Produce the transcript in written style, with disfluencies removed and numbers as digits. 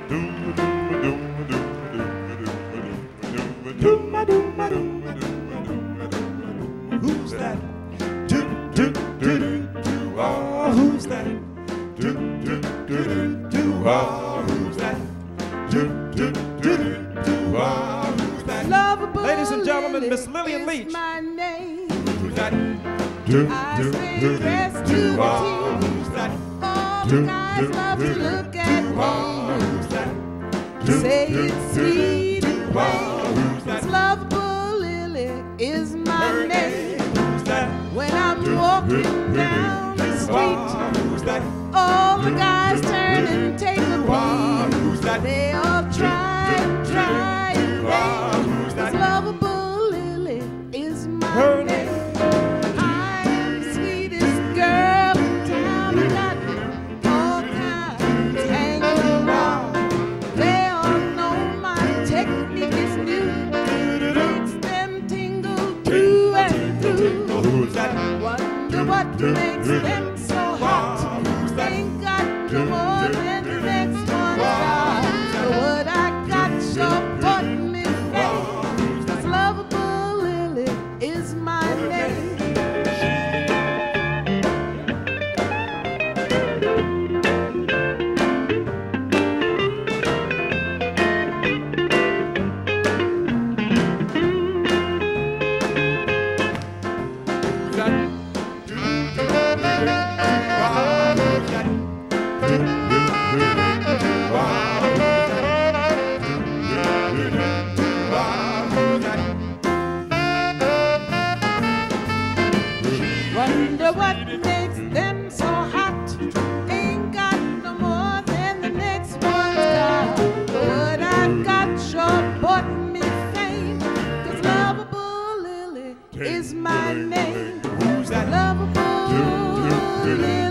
Who's that? Do do do do do. Oh, who's that? Do do do do do. Oh, who's that? Do do do do do. Oh, who's that? Lovable Ladies and gentlemen, Miss Lillian Lily Leach. is my name. Who's that? Do I do spend do the rest do of do. the Oh, day. who's that? All Do the guys do love do to look at do. me. Oh, who's that? Do Say do it's do sweet do. and Oh, plain. who's that? 'Cause lovable Lily is my Her name. name. Who's that? When I'm Do walking do down do the do. street, Oh, who's that? all the guys turn and take a Oh, peek. who's that? They all try and try and Oh, who's think. that? 'Cause lovable Lily is my Her name. name. I'm the sweetest girl in town. I got all kinds hanging around. They all know my technique is new. Makes them tingle through and through. Who's that? Wonder what makes them so hot. Ain't got no more than the next one's got. But what I got sure put me flat. 'Cause lovable Lily is my name. Wonder what makes them so hot. Ain't got no more than the next one's got. But what I got sure bought me fame. 'Cause lovable Lily is my name. Who's that? Lovable Lily.